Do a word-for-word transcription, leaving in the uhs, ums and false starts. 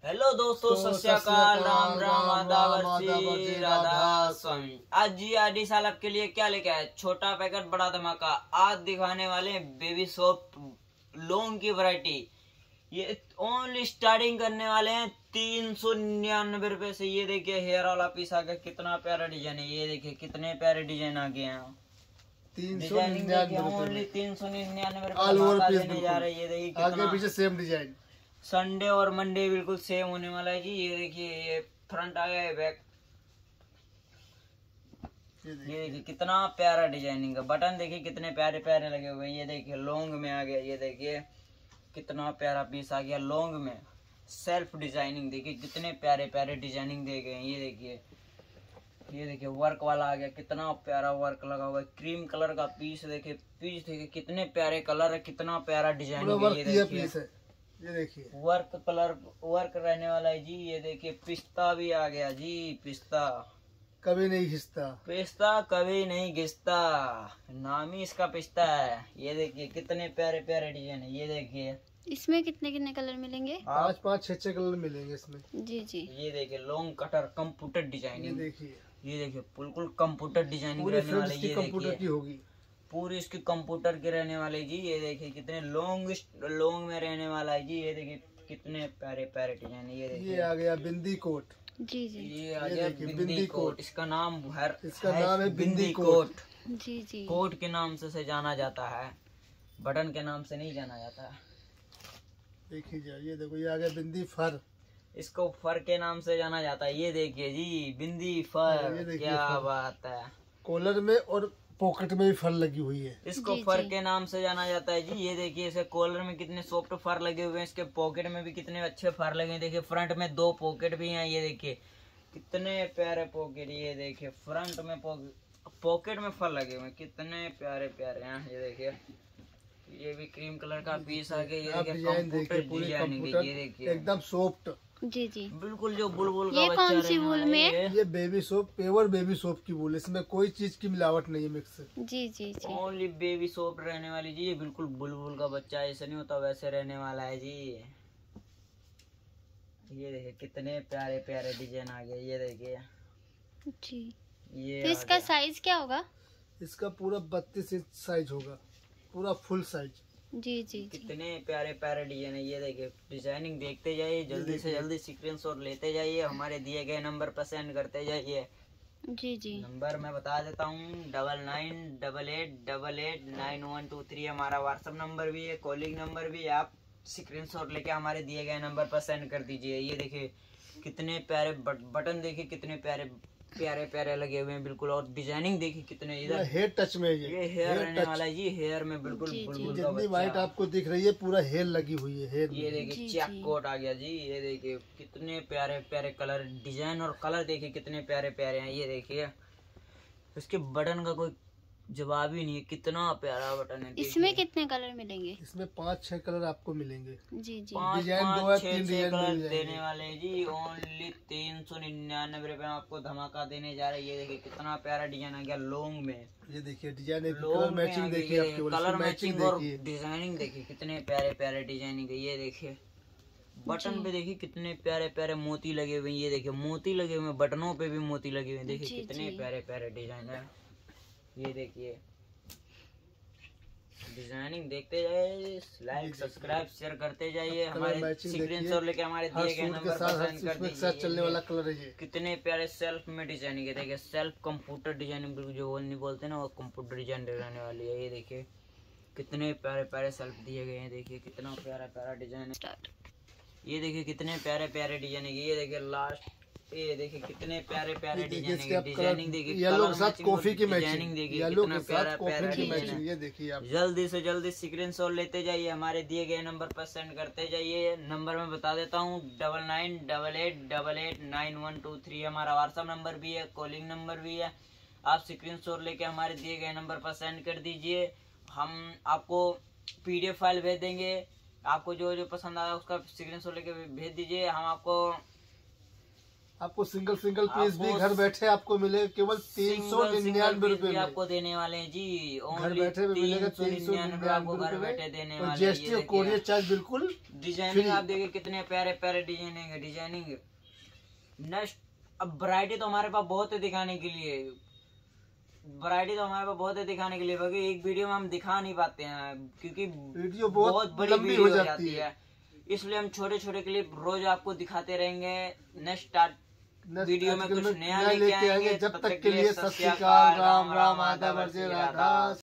Hello दोस्तों, सत श्री अकाल, राम राम, आदाब, अर्ची, राधा स्वामी। आज जी आदि साल आपके लिए क्या लेके आए? छोटा पैकेट बड़ा धमाका। आज दिखाने वाले हैं बेबी सोप लॉन्ग की वैरायटी। ये ओनली स्टार्टिंग करने वाले हैं तीन सौ निन्यानवे रुपए से। ये देखिए हेयर वाला पीस आ गया, कितना प्यारा डिजाइन है। ये देखिए कितने प्यारे डिजाइन आ गए हैं। डिजाइनिंग देखिए ओनली तीन सौ निन्यानवे रुपए देने जा रहे हैं। ये देखिए आगे पीछे सेम डिजाइन। संडे और मंडे बिल्कुल सेम होने वाला है जी। ये देखिए ये फ्रंट आ गया है, बैक ये देखिए कितना प्यारा डिजाइनिंग है। बटन देखिए कितने प्यारे प्यारे लगे हुए हैं। ये देखिए लॉन्ग में आ गया। ये देखिए कितना प्यारा पीस आ गया लॉन्ग में। सेल्फ डिजाइनिंग देखिए कितने प्यारे प्यारे डिजाइनिंग दे गए हैं। ये देखिए ये देखिए वर्क वाला आ गया, कितना प्यारा वर्क लगा हुआ है। क्रीम कलर का पीस देखिए, पीस देखिए कितने प्यारे कलर है, कितना प्यारा डिजाइनिंग है। ये देखिए ये देखिए वर्क कलर वर्क रहने वाला है जी। ये देखिए पिस्ता भी आ गया जी। पिस्ता कभी नहीं घिसता, पिस्ता कभी नहीं घिसता, नाम ही इसका पिस्ता है। ये देखिए कितने प्यारे प्यारे डिजाइन है। ये देखिए इसमें कितने कितने कलर मिलेंगे? पाँच पाँच छह छह कलर मिलेंगे इसमें। जी जी। ये देखिए लॉन्ग कटर कंप्यूटर डिजाइनिंग। ये देखिए ये देखिए बिल्कुल कंप्यूटर डिजाइनिंग रहने वाले। ये कंप्यूटर की होगी पूरी इसकी कंप्यूटर के रहने वाले जी। ये देखिए कितने लॉन्ग लॉन्ग में रहने वाला है जी। ये देखिए कितने प्यारे प्यारे डिजाइन। ये देखिए ये आ गया बिंदी कोट। जी जी। ये आ गया बिंदी कोट। इसका नाम है इसका नाम है बिंदी कोट। जी जी। कोट के नाम से, से जाना जाता है, बटन के नाम से नहीं जाना जाता है। देखिए ये देखो ये आ गया बिंदी फर। इसको फर के नाम से जाना जाता है। ये देखिए जी बिंदी फर, क्या बात है। कॉलर में और पॉकेट में भी फर लगी हुई है। इसको फर के नाम से जाना जाता है जी। ये देखिए इसे कॉलर में कितने सॉफ्ट फर लगे हुए हैं। इसके पॉकेट में भी कितने अच्छे फर लगे हैं। देखिए फ्रंट में दो पॉकेट भी हैं। ये देखिए कितने प्यारे पॉकेट। ये देखिए फ्रंट में पॉकेट में फर लगे हुए हैं, कितने प्यारे प्यारे हैं। ये देखिए ये भी क्रीम कलर का पीस आ गया। ये देखिए कंप्यूटर डिजाइनिंग। ये देखिए एकदम सॉफ्ट। जी जी। बिल्कुल जो बुलबुल का ये बच्चा कौन सी वूल में? ये baby soap, pure baby soap की वूल। इसमें कोई चीज की मिलावट नहीं है, मिक्स। जी जी जी। ओनली बेबी सोप रहने वाली जी। ये बिल्कुल बुलबुल का बच्चा ऐसा नहीं होता वैसे रहने वाला है जी। ये देखिए कितने प्यारे प्यारे डिजाइन आ गए। ये देखिए जी। ये तो इसका साइज क्या होगा? इसका पूरा बत्तीस इंच साइज होगा, पूरा फुल साइज। जी जी। कितने प्यारे प्यारे डिजाइन है। ये देखिए डिजाइनिंग देखते जाइए, जल्दी से जल्दी स्क्रीनशॉट लेते जाइए, हमारे दिए गए नंबर पर सेंड करते जाइए। जी जी। नंबर मैं बता देता हूँ, double nine double eight double eight nine one two three हमारा व्हाट्सएप नंबर भी है, कॉलिंग नंबर भी है। आप स्क्रीनशॉट लेके हमारे दिए गए नंबर पर सेंड कर दीजिए। ये देखिए कितने प्यारे बटन देखिए कितने प्यारे प्यारे प्यारे लगे हुए हैं बिल्कुल। और डिजाइनिंग देखिए कितने इधर हेयर टच में ये, ये हेयर रहने वाला है जी। हेयर में बिल्कुल बुलबुल का जितनी व्हाइट आपको दिख रही है पूरा हेयर लगी हुई है हेयर। ये देखिए चेक कोट आ गया जी। ये देखिए कितने प्यारे प्यारे कलर डिजाइन और कलर देखिए कितने प्यारे प्यारे हैं। ये देखिए इसके बटन का कोई जवाब ही नहीं है, कितना प्यारा बटन है। इसमें कितने कलर मिलेंगे? इसमें पाँच छह कलर आपको मिलेंगे। जी जी। पाँच डिजाइन दो पाँच है, छह तीन छह डिजाइन कलर मिल जाएंगे। देने वाले हैं जी। ओनली तीन सौ निन्यानवे रुपए में आपको धमाका देने जा रहे हैं। ये देखिए कितना प्यारा डिजाइन आ गया लॉन्ग में। ये देखिए डिजाइन, कलर मैचिंग देखिए, आपके कलर मैचिंग और डिजाइनिंग देखिए कितने प्यारे प्यारे डिजाइनिंग है। ये देखिए बटन पे देखिए कितने प्यारे प्यारे मोती लगे हुए हैं। ये देखिए मोती लगे हुए हैं, बटनों पे भी मोती लगे हुए हैं। देखिए कितने प्यारे प्यारे डिजाइन है। ये देखिए डिजाइनिंग देखते जाइए, लाइक सब्सक्राइब शेयर करते जाइए, हमारे स्क्रीनशॉट लेके हमारे दिए गए नंबर पर सेंड कर दीजिए। चलने वाला कलर है ये। कितने प्यारे सेल्फ में डिजाइनिंग है। देखिए सेल्फ कंप्यूटर डिजाइनिंग जो वो नहीं बोलते ना, वो कंप्यूटर डिजाइन रहने वाली है। ये देखिए कितने प्यारे प्यारे सेल्फ दिए गए हैं। देखिए कितना प्यारा प्यारा डिजाइन है। ये देखिए कितने प्यारे प्यारे डिजाइन है। ये देखिए लास्ट, ये देखिए कितने प्यारे प्यारे डिजाइनिंग डिजाइनिंग देखिए येलो के साथ कॉफी की डिजाइनिंग देखिए कितना प्यारा प्यारा डिजाइन। ये देखिए आप जल्दी से जल्दी स्क्रीनशॉट लेते जाइए, हमारे दिए गए नंबर पर सेंड करते जाइए। नंबर मैं बता देता हूँ, double nine double eight double eight nine one two three हमारा व्हाट्सएप नंबर भी है, कॉलिंग नंबर भी है। आप स्क्रीनशॉट लेके हमारे दिए गए नंबर पर सेंड कर दीजिए। हम आपको पीडीएफ फाइल भेज देंगे। आपको जो जो पसंद आया उसका स्क्रीनशॉट लेके भेज दीजिए। हम आपको आपको सिंगल सिंगल पीस भी आपको घर बैठे आपको मिलेगा केवल तीन सौ सिंगल सिंगल निन्यानवे पीस रुपए भी में। आपको देने वाले हैं जी। घर ओनली बैठे भी मिलेगा तीन सौ तीन सौ निन्यानवे आपको घर निन्यानवे बैठे देने और वाले हैं। जीएसटी ये और कोरियर देखिए चार्ज बिल्कुल डिजाइनिंग फ्री। आप देखिए कितने प्यारे प्यारे डिजाइनिंग है डिजाइनिंग। नेक्स्ट अब वैरायटी तो हमारे पास बहुत है दिखाने के लिए, वैरायटी तो हमारे पास बहुत है दिखाने के लिए, बाकी एक वीडियो में हम दिखा नहीं पाते हैं क्योंकि वीडियो बहुत, बहुत बड़ी लंबी वीडियो हो हो जाती जाती है। है, इसलिए हम छोटे छोटे क्लिप रोज आपको दिखाते रहेंगे। नेक्स्ट स्टार्ट नेक्स्ट वीडियो में आर्टिकल कुछ नया नया लेके आएंगे। जब तक के लिए सत श्री अकाल, राम राम, आदाब, अर्ज़े राधा।